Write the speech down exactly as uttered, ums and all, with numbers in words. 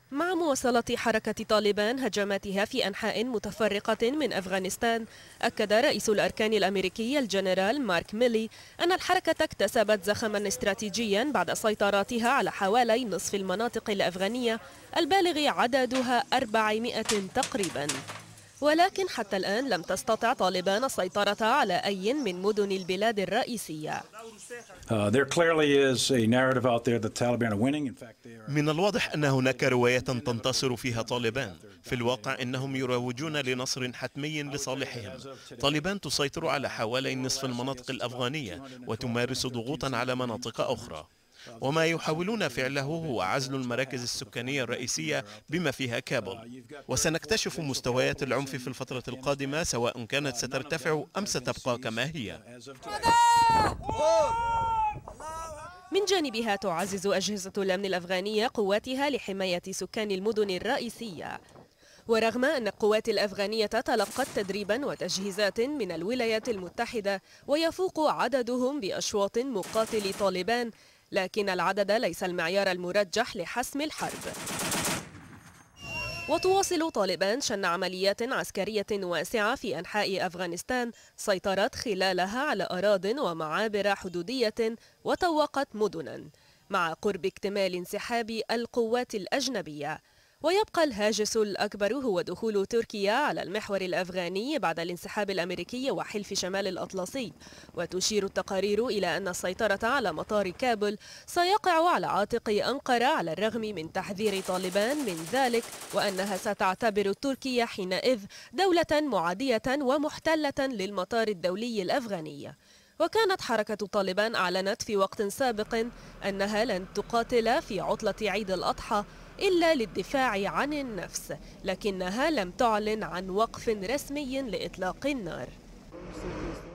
مع مواصلة حركة طالبان هجماتها في أنحاء متفرقة من أفغانستان، أكد رئيس الأركان الأمريكي الجنرال مارك ميلي أن الحركة اكتسبت زخما استراتيجيا بعد سيطرتها على حوالي نصف المناطق الأفغانية البالغ عددها أربعمائة تقريبا. ولكن حتى الآن لم تستطع طالبان السيطرة على أي من مدن البلاد الرئيسية. من الواضح أن هناك رواية تنتصر فيها طالبان. في الواقع إنهم يروجون لنصر حتمي لصالحهم. طالبان تسيطر على حوالي نصف المناطق الأفغانية وتمارس ضغوطا على مناطق أخرى، وما يحاولون فعله هو عزل المراكز السكانية الرئيسية بما فيها كابول. وسنكتشف مستويات العنف في الفترة القادمة، سواء كانت سترتفع أم ستبقى كما هي. من جانبها تعزز أجهزة الأمن الأفغانية قواتها لحماية سكان المدن الرئيسية. ورغم أن القوات الأفغانية تلقت تدريبا وتجهيزات من الولايات المتحدة ويفوق عددهم بأشواط مقاتلي طالبان، لكن العدد ليس المعيار المرجح لحسم الحرب. وتواصل طالبان شن عمليات عسكرية واسعة في أنحاء أفغانستان سيطرت خلالها على أراضٍ ومعابر حدودية وطوقت مدنا، مع قرب اكتمال انسحاب القوات الأجنبية. ويبقى الهاجس الأكبر هو دخول تركيا على المحور الأفغاني بعد الانسحاب الأمريكي وحلف شمال الأطلسي. وتشير التقارير إلى أن السيطرة على مطار كابول سيقع على عاتق أنقرة على الرغم من تحذير طالبان من ذلك، وأنها ستعتبر تركيا حينئذ دولة معادية ومحتلة للمطار الدولي الأفغاني. وكانت حركة طالبان أعلنت في وقت سابق أنها لن تقاتل في عطلة عيد الأضحى إلا للدفاع عن النفس، لكنها لم تعلن عن وقف رسمي لإطلاق النار.